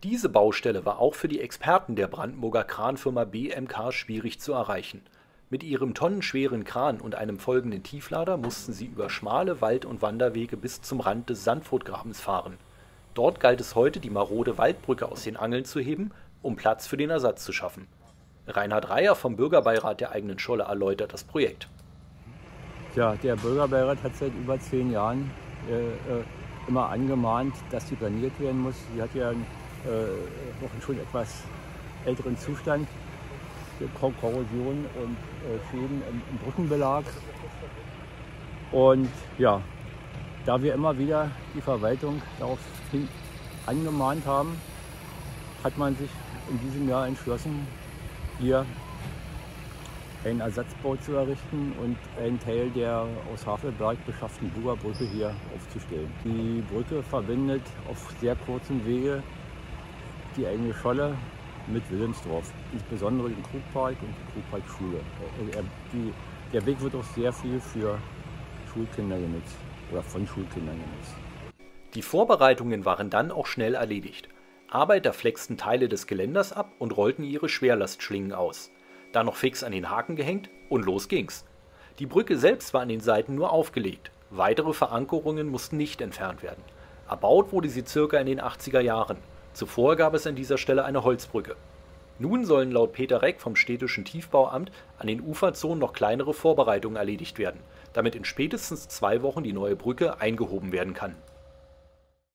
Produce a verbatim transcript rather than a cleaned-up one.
Diese Baustelle war auch für die Experten der Brandenburger Kranfirma B M K schwierig zu erreichen. Mit ihrem tonnenschweren Kran und einem folgenden Tieflader mussten sie über schmale Wald- und Wanderwege bis zum Rand des Sandfurtgrabens fahren. Dort galt es heute, die marode Waldbrücke aus den Angeln zu heben, um Platz für den Ersatz zu schaffen. Reinhard Reyer vom Bürgerbeirat der eigenen Scholle erläutert das Projekt. Ja, der Bürgerbeirat hat seit über zehn Jahren äh, äh, immer angemahnt, dass die planiert werden muss. Sie hat ja einen, äh, auch einen schon etwas älteren Zustand, Kor Korrosion und äh, Schäden im, im Brückenbelag. Und ja, da wir immer wieder die Verwaltung darauf hin angemahnt haben, hat man sich in diesem Jahr entschlossen, hier einen Ersatzbau zu errichten und einen Teil der aus Havelberg beschafften Bugerbrücke hier aufzustellen. Die Brücke verbindet auf sehr kurzem Wege die eigene Scholle mit Wilhelmsdorf, insbesondere den Krugpark und die Krugparkschule. Die, der Weg wird auch sehr viel für Schulkinder genutzt oder von Schulkindern genutzt. Die Vorbereitungen waren dann auch schnell erledigt. Arbeiter flexten Teile des Geländers ab und rollten ihre Schwerlastschlingen aus. Dann noch fix an den Haken gehängt und los ging's. Die Brücke selbst war an den Seiten nur aufgelegt. Weitere Verankerungen mussten nicht entfernt werden. Erbaut wurde sie circa in den achtziger Jahren. Zuvor gab es an dieser Stelle eine Holzbrücke. Nun sollen laut Peter Reck vom städtischen Tiefbauamt an den Uferzonen noch kleinere Vorbereitungen erledigt werden, damit in spätestens zwei Wochen die neue Brücke eingehoben werden kann.